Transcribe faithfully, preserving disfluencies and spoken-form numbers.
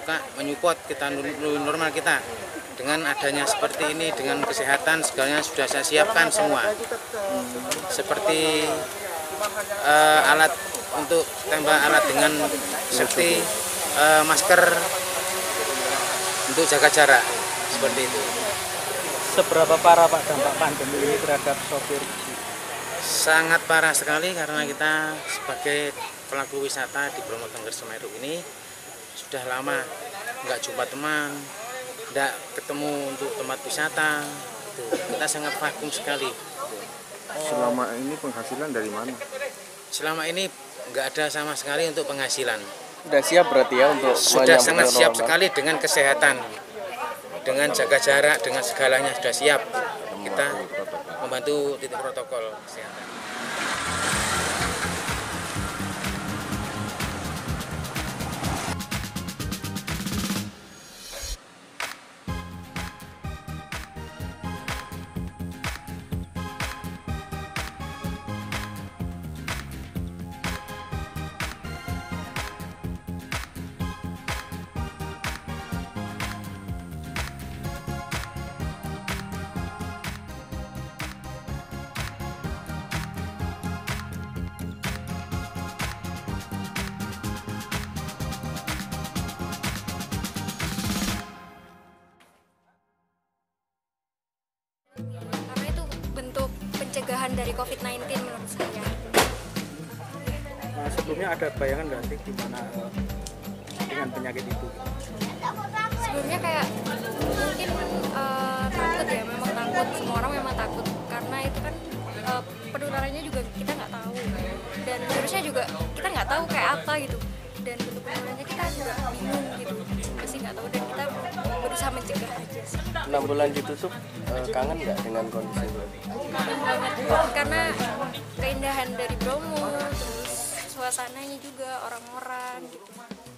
suka menyupport kita normal kita. Dengan adanya seperti ini, dengan kesehatan segalanya sudah saya siapkan semua. Seperti uh, alat untuk tembak alat dengan safety, uh, masker untuk jaga jarak, seperti itu. Seberapa parah Pak dampak pandemi ini terhadap sopir? Sangat parah sekali karena kita sebagai pelaku wisata di Bromo Tengger Semeru ini sudah lama nggak jumpa teman, nggak ketemu untuk tempat wisata. Kita sangat vakum sekali. Selama ini penghasilan dari mana? Selama ini nggak ada sama sekali untuk penghasilan. Sudah siap berarti ya untuk Sudah sangat siap sekali dengan kesehatan, dengan jaga jarak, dengan segalanya sudah siap. Kita membantu titik protokol kesehatan. Karena itu bentuk pencegahan dari covid sembilan belas menurut saya. Nah, sebelumnya ada bayangan nggak sih gimana uh, dengan penyakit itu? Sebelumnya kayak mungkin uh, takut ya, memang takut, semua orang memang takut karena itu kan uh, penularannya juga kita nggak tahu dan virusnya juga kita nggak tahu kayak apa gitu, dan bentuk penularannya kita juga bingung gitu, masih nggak tahu dan kita berusaha mencegah aja sih. enam bulan ditutup, uh, kangen nggak dengan kondisi itu? Kangen banget karena keindahan dari Bromo, terus suasananya juga, orang-orang gitu.